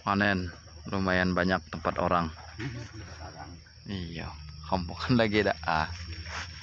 panen lumayan banyak tempat orang. Iya, kampungan lagi dah.